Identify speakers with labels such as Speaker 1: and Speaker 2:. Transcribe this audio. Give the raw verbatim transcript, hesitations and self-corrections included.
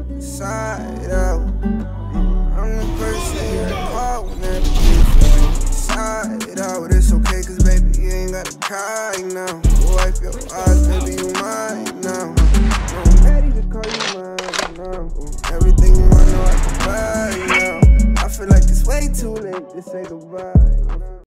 Speaker 1: Side out. Mm, I'm the person you call when that bitch side out. It's okay, cause baby, you ain't gotta cry now. Wipe your eyes, baby, you mine now. I'm ready to call you mine now. Everything you want, know I can buy now. I feel like it's way too late to say goodbye.